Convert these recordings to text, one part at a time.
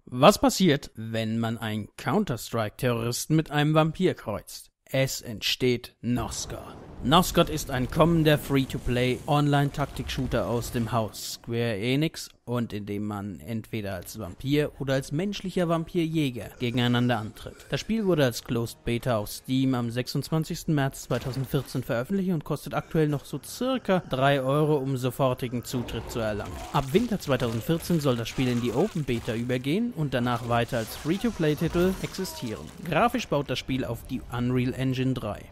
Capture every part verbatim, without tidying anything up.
Was passiert, wenn man einen Counter-Strike-Terroristen mit einem Vampir kreuzt? Es entsteht Nosgoth. Nosgoth ist ein kommender Free-to-Play Online-Taktik-Shooter aus dem Haus Square Enix und in dem man entweder als Vampir oder als menschlicher Vampirjäger gegeneinander antritt. Das Spiel wurde als Closed Beta auf Steam am sechsundzwanzigsten März zweitausendvierzehn veröffentlicht und kostet aktuell noch so circa drei Euro, um sofortigen Zutritt zu erlangen. Ab Winter zweitausendvierzehn soll das Spiel in die Open Beta übergehen und danach weiter als Free-to-Play-Titel existieren. Grafisch baut das Spiel auf die Unreal Engine drei.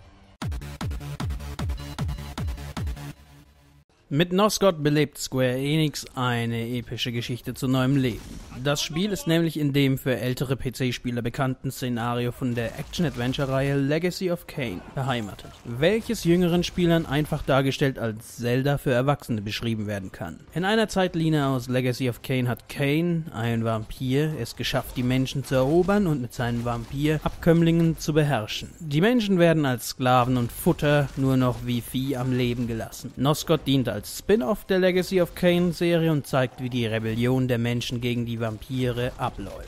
Mit Nosgoth belebt Square Enix eine epische Geschichte zu neuem Leben. Das Spiel ist nämlich in dem für ältere P C-Spieler bekannten Szenario von der Action-Adventure-Reihe Legacy of Kain beheimatet, welches jüngeren Spielern einfach dargestellt als Zelda für Erwachsene beschrieben werden kann. In einer Zeitlinie aus Legacy of Kain hat Kain, ein Vampir, es geschafft, die Menschen zu erobern und mit seinen Vampir-Abkömmlingen zu beherrschen. Die Menschen werden als Sklaven und Futter nur noch wie Vieh am Leben gelassen. Nosgoth dient als als Spin-off der Legacy of Kain Serie und zeigt, wie die Rebellion der Menschen gegen die Vampire abläuft.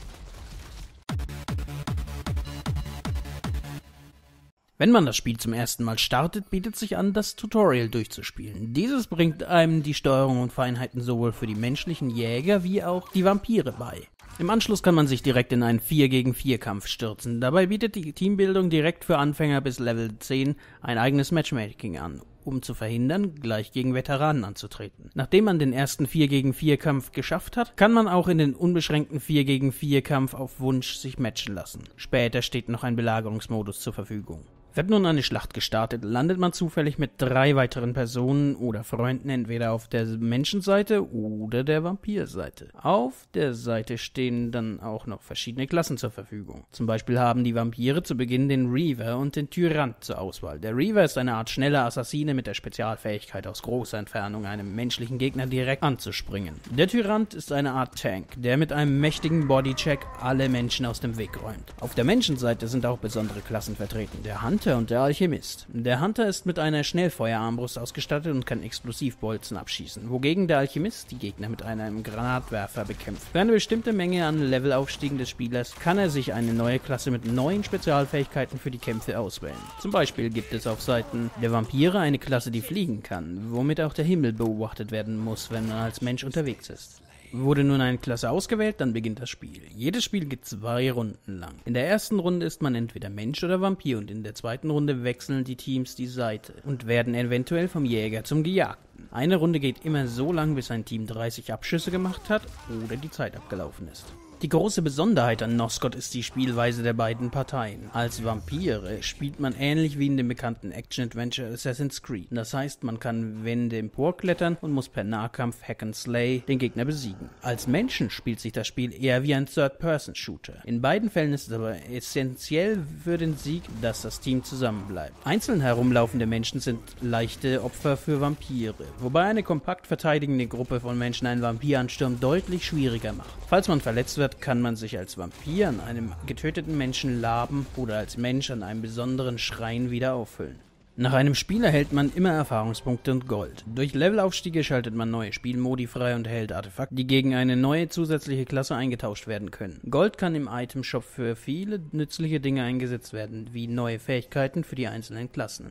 Wenn man das Spiel zum ersten Mal startet, bietet sich an, das Tutorial durchzuspielen. Dieses bringt einem die Steuerung und Feinheiten sowohl für die menschlichen Jäger wie auch die Vampire bei. Im Anschluss kann man sich direkt in einen vier gegen vier Kampf stürzen. Dabei bietet die Teambildung direkt für Anfänger bis Level zehn ein eigenes Matchmaking an, um zu verhindern, gleich gegen Veteranen anzutreten. Nachdem man den ersten vier gegen vier Kampf geschafft hat, kann man auch in den unbeschränkten vier gegen vier Kampf auf Wunsch sich matchen lassen. Später steht noch ein Belagerungsmodus zur Verfügung. Wird nun eine Schlacht gestartet, landet man zufällig mit drei weiteren Personen oder Freunden entweder auf der Menschenseite oder der Vampirseite. Auf der Seite stehen dann auch noch verschiedene Klassen zur Verfügung. Zum Beispiel haben die Vampire zu Beginn den Reaver und den Tyrant zur Auswahl. Der Reaver ist eine Art schneller Assassine mit der Spezialfähigkeit, aus großer Entfernung einem menschlichen Gegner direkt anzuspringen. Der Tyrant ist eine Art Tank, der mit einem mächtigen Bodycheck alle Menschen aus dem Weg räumt. Auf der Menschenseite sind auch besondere Klassen vertreten. Der Hunter und der Alchemist. Der Hunter ist mit einer Schnellfeuerarmbrust ausgestattet und kann Explosivbolzen abschießen, wogegen der Alchemist die Gegner mit einem Granatwerfer bekämpft. Für eine bestimmte Menge an Levelaufstiegen des Spielers kann er sich eine neue Klasse mit neuen Spezialfähigkeiten für die Kämpfe auswählen. Zum Beispiel gibt es auf Seiten der Vampire eine Klasse, die fliegen kann, womit auch der Himmel beobachtet werden muss, wenn man als Mensch unterwegs ist. Wurde nun eine Klasse ausgewählt, dann beginnt das Spiel. Jedes Spiel geht zwei Runden lang. In der ersten Runde ist man entweder Mensch oder Vampir und in der zweiten Runde wechseln die Teams die Seite und werden eventuell vom Jäger zum Gejagten. Eine Runde geht immer so lang, bis ein Team dreißig Abschüsse gemacht hat oder die Zeit abgelaufen ist. Die große Besonderheit an Nosgoth ist die Spielweise der beiden Parteien. Als Vampire spielt man ähnlich wie in dem bekannten Action-Adventure Assassin's Creed. Das heißt, man kann Wände emporklettern und muss per Nahkampf Hack and Slay den Gegner besiegen. Als Menschen spielt sich das Spiel eher wie ein Third-Person-Shooter. In beiden Fällen ist es aber essentiell für den Sieg, dass das Team zusammenbleibt. Einzeln herumlaufende Menschen sind leichte Opfer für Vampire, wobei eine kompakt verteidigende Gruppe von Menschen einen Vampiransturm deutlich schwieriger macht. Falls man verletzt wird, kann man sich als Vampir an einem getöteten Menschen laben oder als Mensch an einem besonderen Schrein wieder auffüllen. Nach einem Spiel erhält man immer Erfahrungspunkte und Gold. Durch Levelaufstiege schaltet man neue Spielmodi frei und erhält Artefakte, die gegen eine neue zusätzliche Klasse eingetauscht werden können. Gold kann im Itemshop für viele nützliche Dinge eingesetzt werden, wie neue Fähigkeiten für die einzelnen Klassen.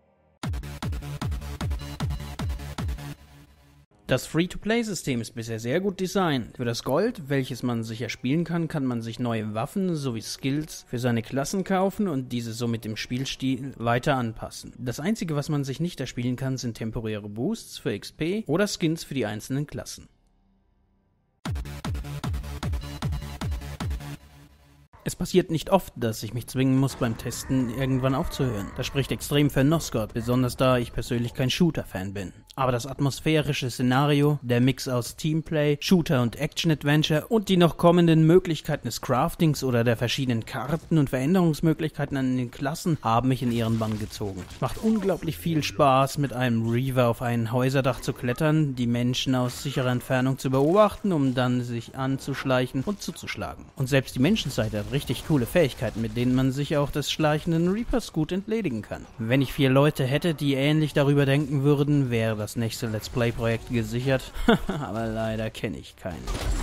Das Free-to-Play-System ist bisher sehr gut designt. Für das Gold, welches man sich erspielen kann, kann man sich neue Waffen sowie Skills für seine Klassen kaufen und diese somit dem Spielstil weiter anpassen. Das einzige, was man sich nicht erspielen kann, sind temporäre Boosts für X P oder Skins für die einzelnen Klassen. Es passiert nicht oft, dass ich mich zwingen muss, beim Testen irgendwann aufzuhören. Das spricht extrem für Nosgoth, besonders da ich persönlich kein Shooter-Fan bin. Aber das atmosphärische Szenario, der Mix aus Teamplay, Shooter und Action-Adventure und die noch kommenden Möglichkeiten des Craftings oder der verschiedenen Karten und Veränderungsmöglichkeiten an den Klassen haben mich in ihren Bann gezogen. Es macht unglaublich viel Spaß, mit einem Reaver auf ein Häuserdach zu klettern, die Menschen aus sicherer Entfernung zu beobachten, um dann sich anzuschleichen und zuzuschlagen. Und selbst die Menschenseite hat richtig coole Fähigkeiten, mit denen man sich auch des schleichenden Reapers gut entledigen kann. Wenn ich vier Leute hätte, die ähnlich darüber denken würden, wäre das nächste Let's Play Projekt gesichert, aber leider kenne ich keinen.